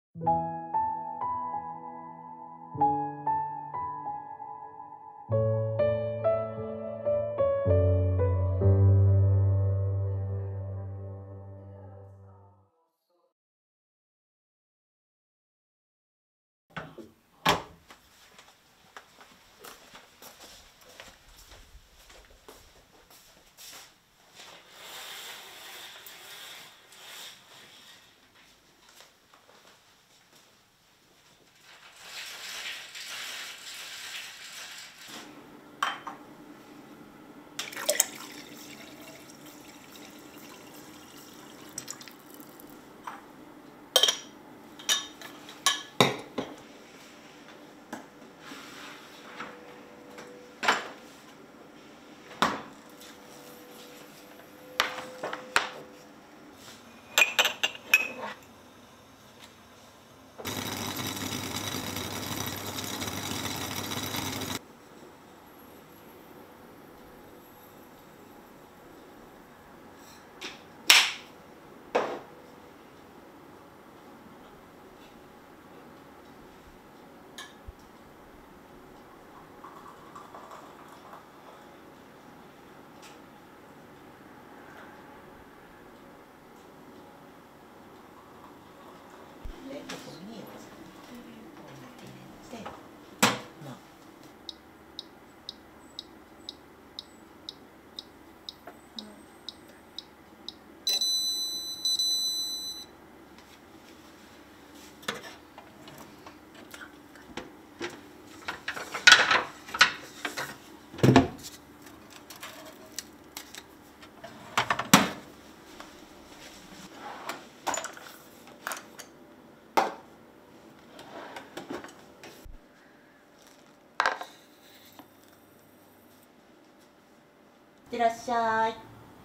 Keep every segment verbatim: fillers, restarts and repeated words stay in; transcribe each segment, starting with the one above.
いってらっしゃい。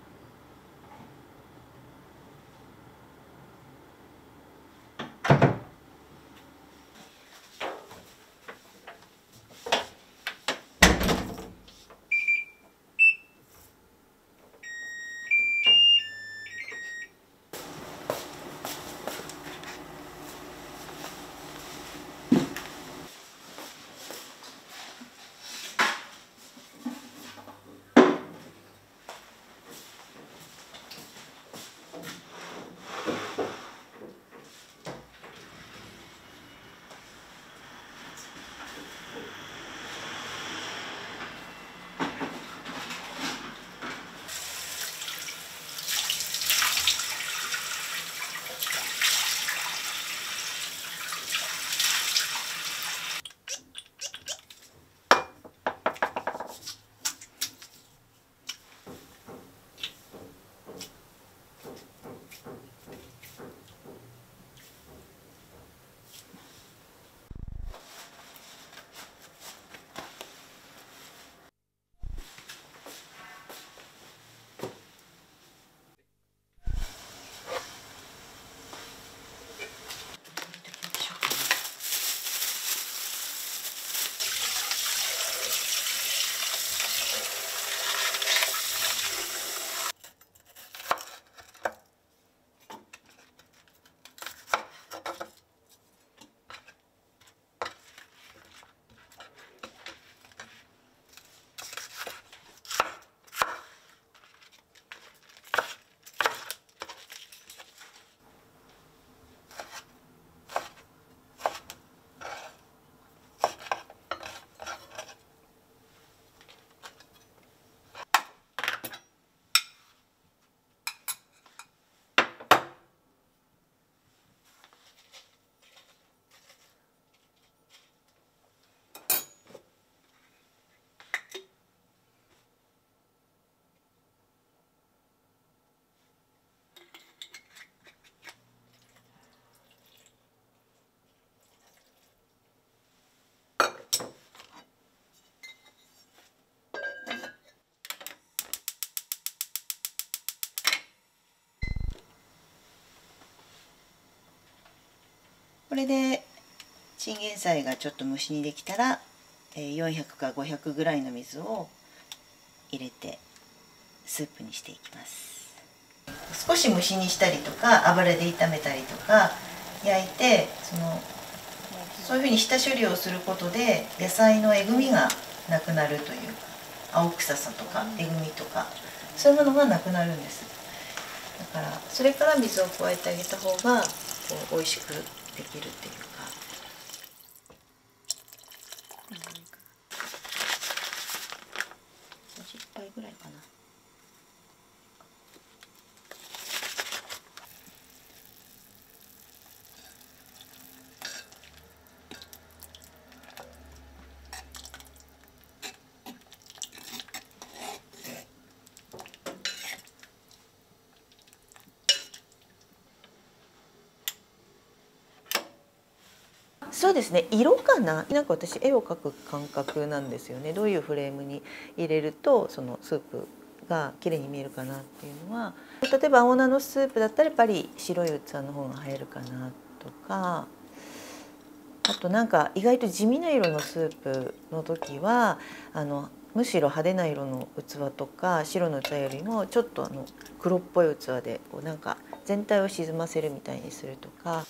これでチンゲン菜がちょっと蒸し煮できたらよんひゃくかごひゃくぐらいの水を入れてスープにしていきます。少し蒸し煮したりとか油で炒めたりとか焼いて、そのそういうふうに下処理をすることで野菜のえぐみがなくなるという、青臭さとかえぐみとかそういうものがなくなるんです。だからそれから水を加えてあげた方がこう美味しくできるっていうか。じゅっぱいぐらいかな。そうですね、色かな。なんか私絵を描く感覚なんですよね。どういうフレームに入れるとそのスープが綺麗に見えるかなっていうのは、例えば青菜のスープだったらやっぱり白い器の方が映えるかなとか、あとなんか意外と地味な色のスープの時はあのむしろ派手な色の器とか白の器よりもちょっとあの黒っぽい器でこうなんか全体を沈ませるみたいにするとか。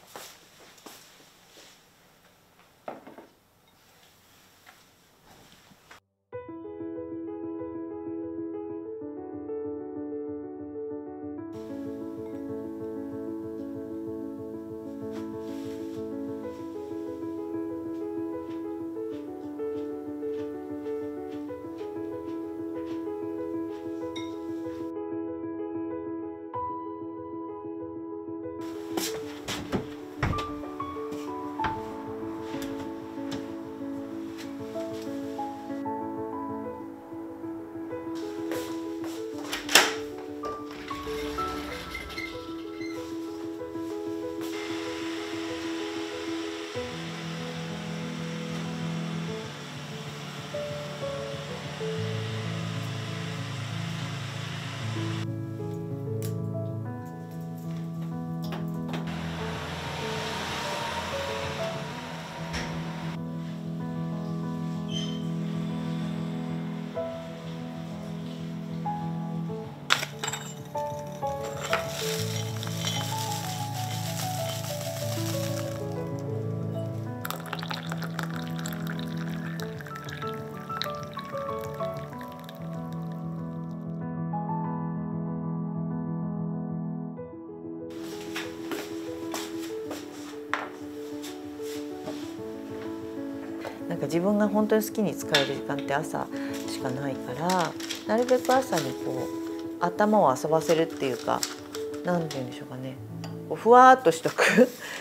なんか自分が本当に好きに使える時間って朝しかないから、なるべく朝にこう頭を遊ばせるっていうか、何て言うんでしょうかね、こうふわっとしとく